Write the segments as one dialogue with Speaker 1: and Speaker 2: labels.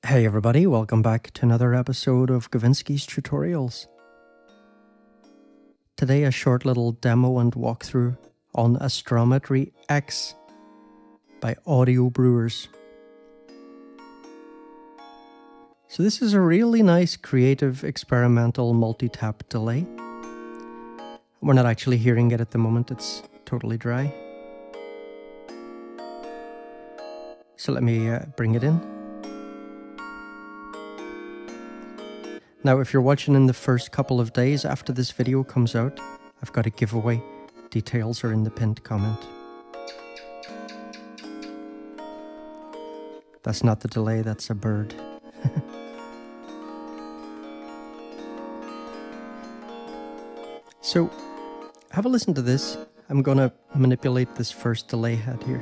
Speaker 1: Hey everybody, welcome back to another episode of Gavinsky's Tutorials. Today a short little demo and walkthrough on Astrometry X by Audio Brewers. So this is a really nice, creative, experimental multi-tap delay. We're not actually hearing it at the moment, it's totally dry. So let me bring it in. Now, if you're watching in the first couple of days after this video comes out, I've got a giveaway. Details are in the pinned comment. That's not the delay, that's a bird. So, have a listen to this. I'm gonna manipulate this first delay head here.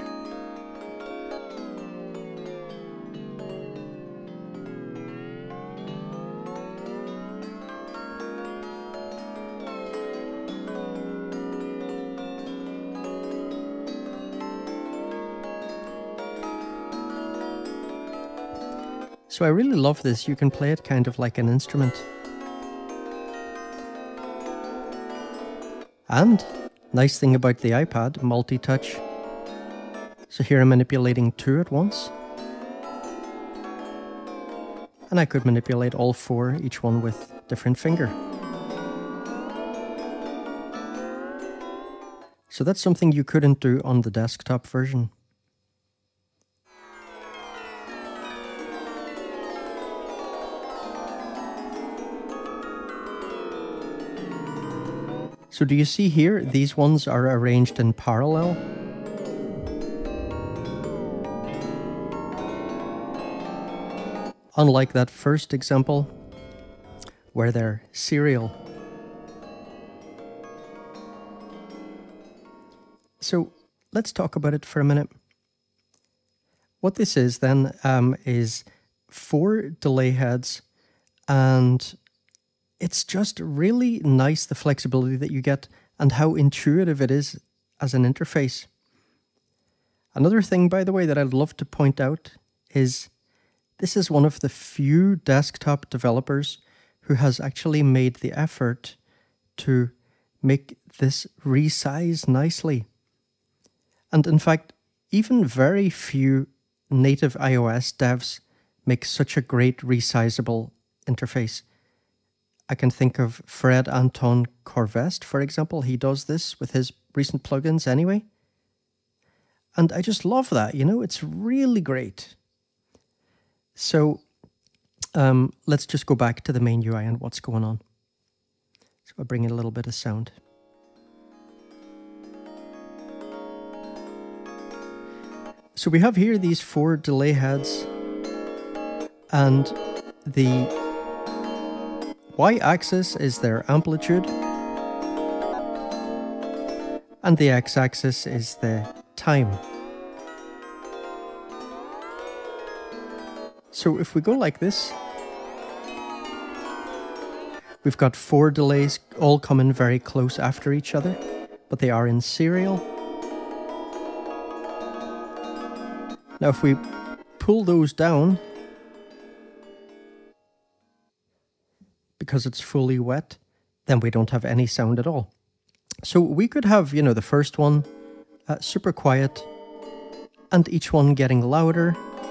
Speaker 1: So I really love this. You can play it kind of like an instrument. And nice thing about the iPad, multi-touch. So here I'm manipulating two at once. And I could manipulate all four, each one with different finger. So that's something you couldn't do on the desktop version. So do you see here, these ones are arranged in parallel. Unlike that first example, where they're serial. So let's talk about it for a minute. What this is then is 4 delay heads, and it's just really nice, the flexibility that you get and how intuitive it is as an interface. Another thing, by the way, that I'd love to point out is this is one of the few desktop developers who has actually made the effort to make this resize nicely. And in fact, even very few native iOS devs make such a great resizable interface. I can think of Fred Anton Corvest, for example. He does this with his recent plugins anyway. And I just love that, you know, it's really great. So let's just go back to the main UI and what's going on. So I'll bring in a little bit of sound. So we have here these 4 delay heads, and the Y-axis is their amplitude, and the X-axis is the time. So if we go like this, we've got 4 delays all coming very close after each other, but they are in serial. Now if we pull those down, because it's fully wet, then we don't have any sound at all. So we could have, you know, the first one super quiet, and each one getting louder.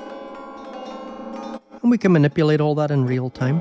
Speaker 1: And we can manipulate all that in real time.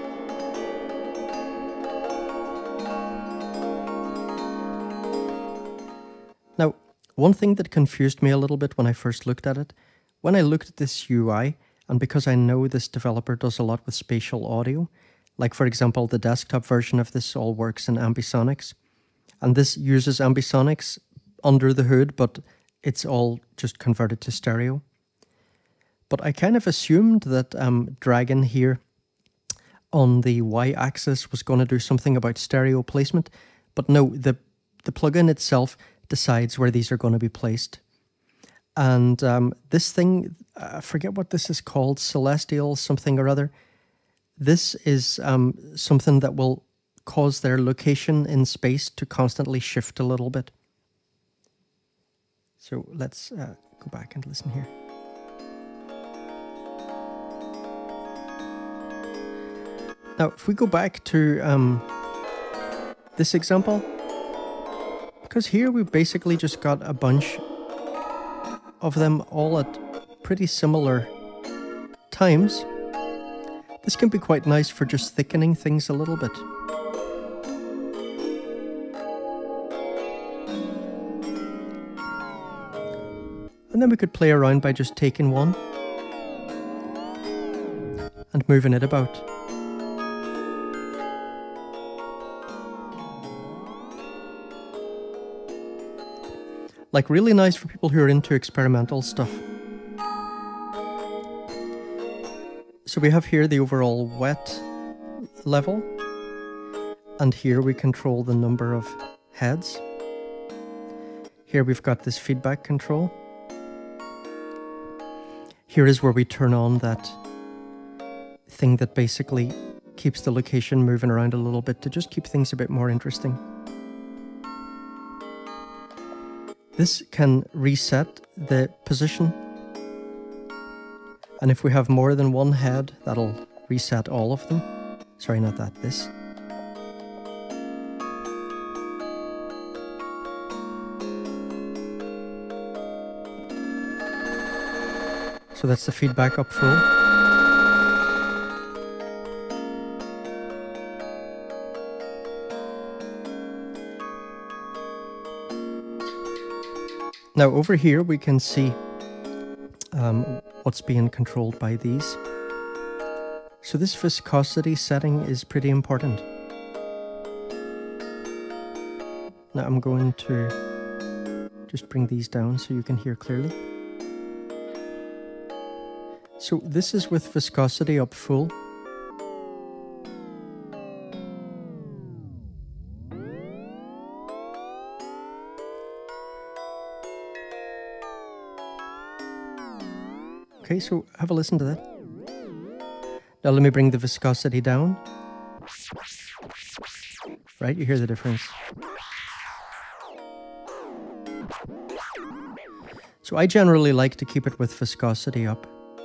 Speaker 1: Now, one thing that confused me a little bit when I first looked at it, when I looked at this UI, and because I know this developer does a lot with spatial audio, like for example, the desktop version of this all works in ambisonics, and this uses ambisonics under the hood, but it's all just converted to stereo. But I kind of assumed that Dragon here on the Y-axis was going to do something about stereo placement, but no, the plugin itself decides where these are going to be placed. And this thing, I forget what this is called, Celestial something or other. This is something that will cause their location in space to constantly shift a little bit. So let's go back and listen here. Now, if we go back to this example, because here we basically just got a bunch of them all at pretty similar times, this can be quite nice for just thickening things a little bit. And then we could play around by just taking one and moving it about. Like, really nice for people who are into experimental stuff. So we have here the overall wet level, and here we control the number of heads. Here we've got this feedback control. Here is where we turn on that thing that basically keeps the location moving around a little bit to just keep things a bit more interesting. This can reset the position, and if we have more than one head, that'll reset all of them. Sorry, not that, this. So that's the feedback up full. Now over here we can see what's being controlled by these. So this viscosity setting is pretty important. Now I'm going to just bring these down so you can hear clearly. So this is with viscosity up full. Okay, so have a listen to that. Now let me bring the viscosity down. Right, you hear the difference. So I generally like to keep it with viscosity up.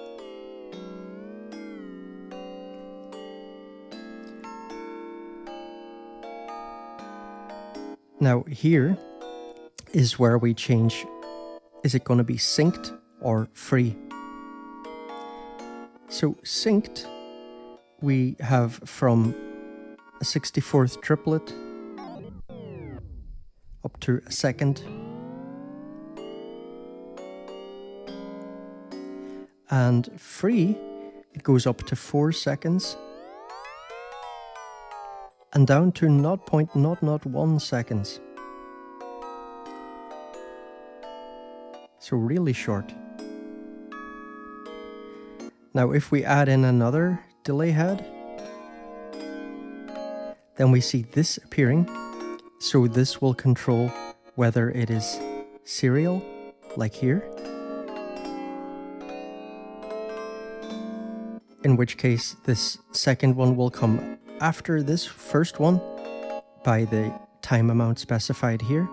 Speaker 1: Now here is where we change, is it going to be synced or free? So synced, we have from a 64th triplet up to a second. And free, it goes up to 4 seconds and down to 0.001 seconds. So really short. Now if we add in another delay head, then we see this appearing. So this will control whether it is serial, like here, in which case this second one will come after this first one by the time amount specified here.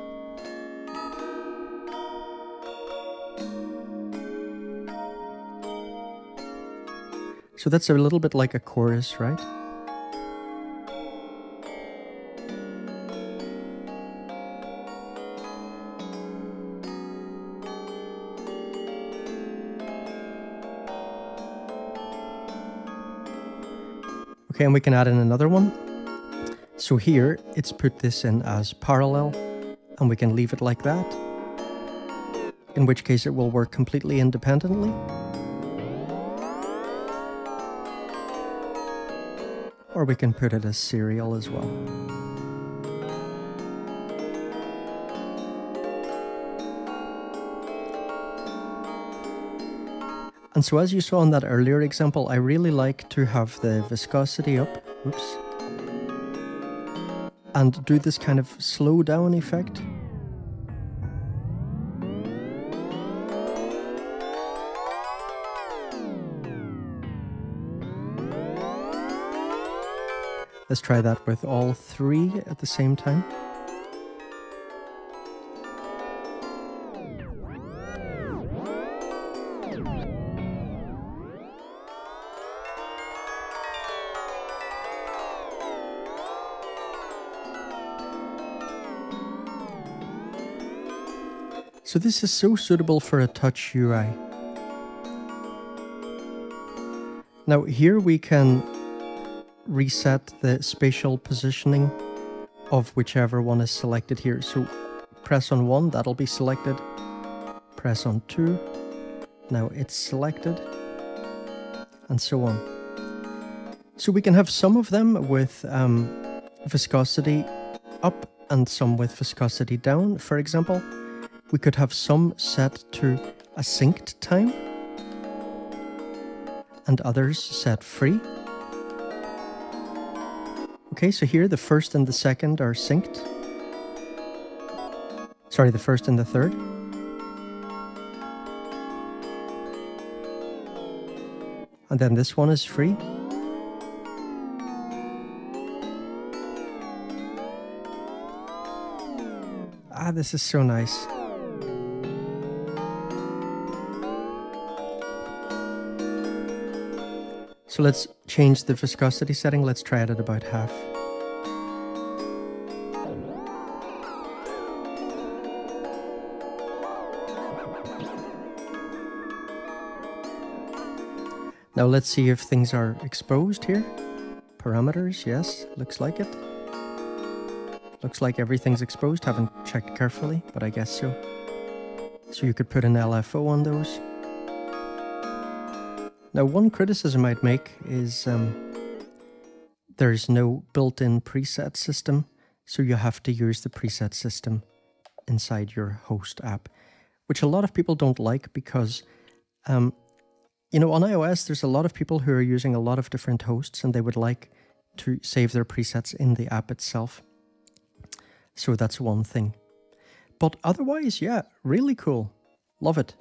Speaker 1: So that's a little bit like a chorus, right? Okay, and we can add in another one. So here, it's put this in as parallel, and we can leave it like that, in which case it will work completely independently. Or we can put it as serial as well. And so as you saw in that earlier example, I really like to have the viscosity up, oops, and do this kind of slow down effect. Let's try that with all three at the same time. So this is so suitable for a touch UI. Now here we can reset the spatial positioning of whichever one is selected here. So press on 1, that'll be selected. Press on 2, now it's selected, and so on. So we can have some of them with viscosity up and some with viscosity down. For example, we could have some set to a synced time and others set free. Okay, so here the first and the second are synced. Sorry, the first and the third. And then this one is free. Ah, this is so nice. So let's change the viscosity setting. Let's try it at about half. Now let's see if things are exposed here. Parameters, yes, looks like it. Looks like everything's exposed. Haven't checked carefully, but I guess so. So you could put an LFO on those. Now one criticism I'd make is there's no built-in preset system, so you have to use the preset system inside your host app, which a lot of people don't like because you know, on iOS, there's a lot of people who are using a lot of different hosts and they would like to save their presets in the app itself. So that's one thing. But otherwise, yeah, really cool. Love it.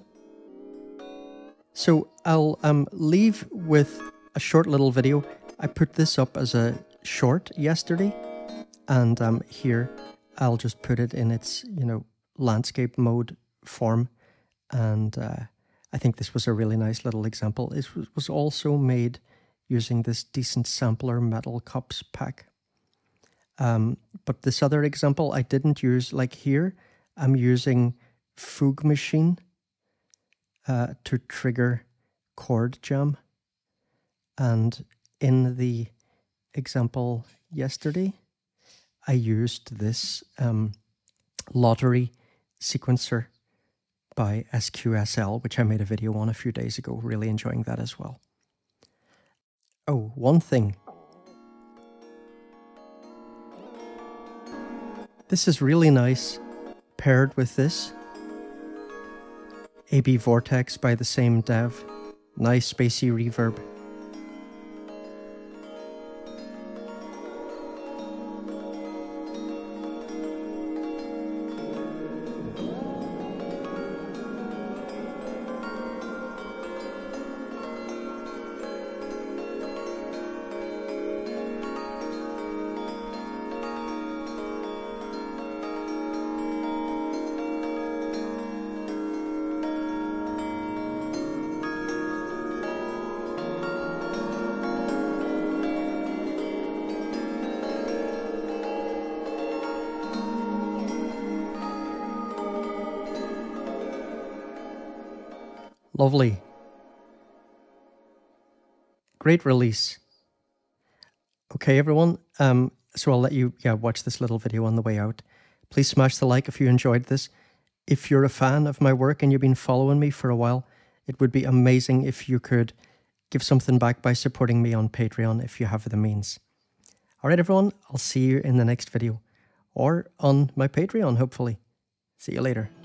Speaker 1: So I'll leave with a short little video. I put this up as a short yesterday, and here I'll just put it in its, you know, landscape mode form, and I think this was a really nice little example. It was also made using this Decent Sampler Metal Cups pack. But this other example I didn't use, like here, I'm using Fugue Machine to trigger chord jam. And in the example yesterday, I used this lottery sequencer by SQSL, which I made a video on a few days ago, really enjoying that as well. Oh, one thing. This is really nice paired with this. AB VortEx by the same dev. Nice spacey reverb. Lovely. Great release. Okay, everyone. So I'll let you watch this little video on the way out. Please smash the like if you enjoyed this. If you're a fan of my work and you've been following me for a while, it would be amazing if you could give something back by supporting me on Patreon if you have the means. All right, everyone. I'll see you in the next video or on my Patreon, hopefully. See you later.